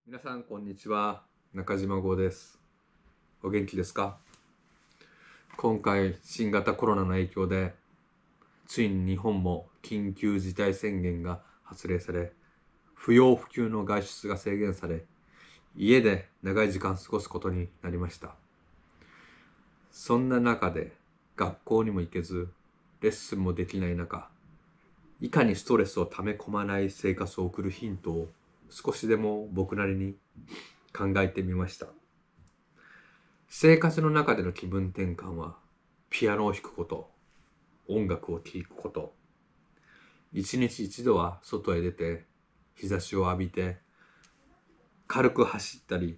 皆さんこんにちは。中島豪です。お元気ですか？今回新型コロナの影響でついに日本も緊急事態宣言が発令され、不要不急の外出が制限され、家で長い時間過ごすことになりました。そんな中で学校にも行けず、レッスンもできない中、いかにストレスを溜め込まない生活を送るヒントを少しでも僕なりに考えてみました。生活の中での気分転換は、ピアノを弾くこと、音楽を聴くこと、一日一度は外へ出て、日差しを浴びて、軽く走ったり、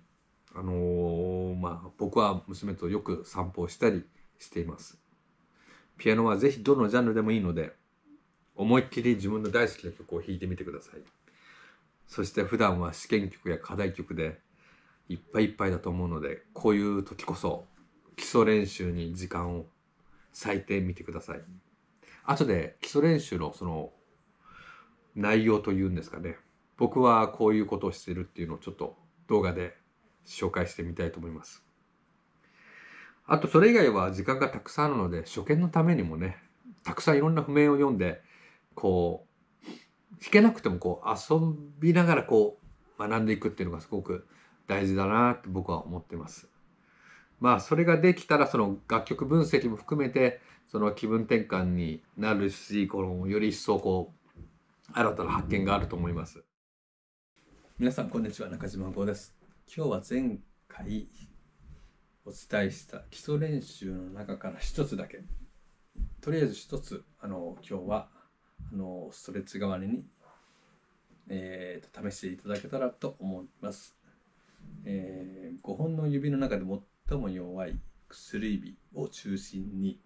僕は娘とよく散歩をしたりしています。ピアノはぜひどのジャンルでもいいので、思いっきり自分の大好きな曲を弾いてみてください。そして普段は試験曲や課題曲でいっぱいいっぱいだと思うので、こういう時こそ基礎練習に時間を割いてみてください。後で基礎練習のその内容というんですかね。僕はこういうことをしているっていうのをちょっと動画で紹介してみたいと思います。あとそれ以外は時間がたくさんあるので、初見のためにもね、たくさんいろんな譜面を読んで、弾けなくても遊びながら学んでいくっていうのがすごく大事だなって僕は思っています。それができたらその楽曲分析も含めてその気分転換になるし、より一層新たな発見があると思います。皆さんこんにちは、中島豪です。今日は前回お伝えした基礎練習の中から一つだけ、とりあえず一つ今日はストレッチ代わりに、試していただけたらと思います。5本の指の中で最も弱い薬指を中心に、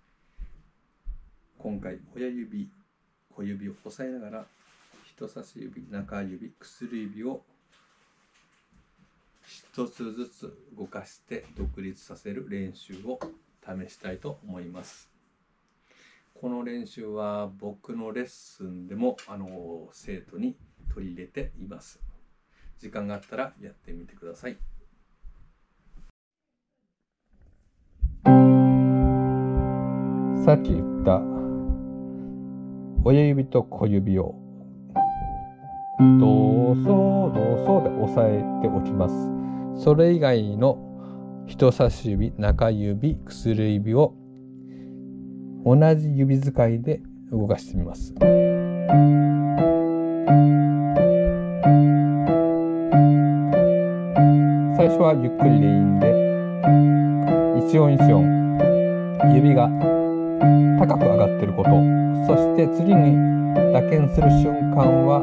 今回親指、小指を押さえながら人差し指、中指、薬指を一つずつ動かして独立させる練習を試したいと思います。この練習は僕のレッスンでも生徒に取り入れています。時間があったらやってみてください。さっき言った親指と小指をドソドソで押さえておきます。それ以外の人差し指、中指、薬指を同じ指使いで動かしてみます。最初はゆっくりでいいんで、一音一音指が高く上がっていること、そして次に打鍵する瞬間は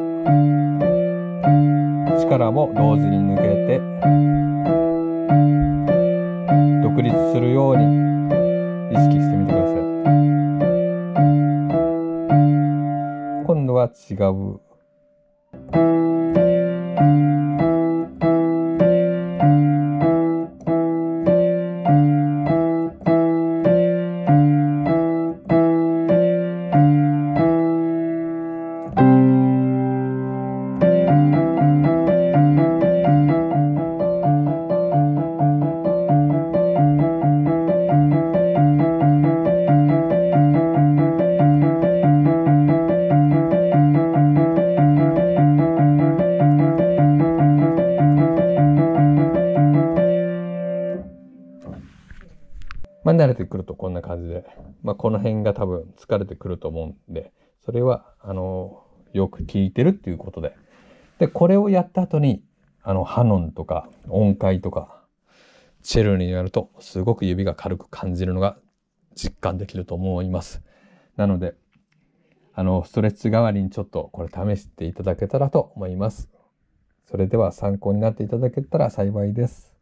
力も同時に抜けて独立するように意識してみてください。今度は違う慣れてくるとこんな感じで、この辺が多分疲れてくると思うんで、それはよく聞いてるっていうことで、これをやった後にハノンとか音階とかチェルにやるとすごく指が軽く感じるのが実感できると思います。なのでストレッチ代わりにちょっとこれ試していただけたらと思います。それでは参考になっていただけたら幸いです。